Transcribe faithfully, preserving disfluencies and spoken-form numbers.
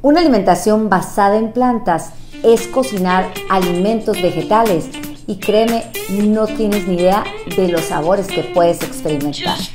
Una alimentación basada en plantas es cocinar alimentos vegetales y créeme, no tienes ni idea de los sabores que puedes experimentar.